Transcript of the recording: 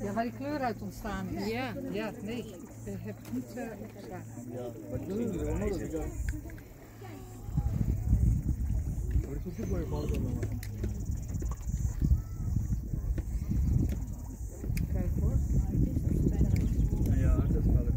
Ja, waar die kleur uit ontstaan is. Ja. Ja, nee, ik heb het niet opgeslagen. Ja, maar dat is wel nodig. Maar ik moet ook wel je foto maken.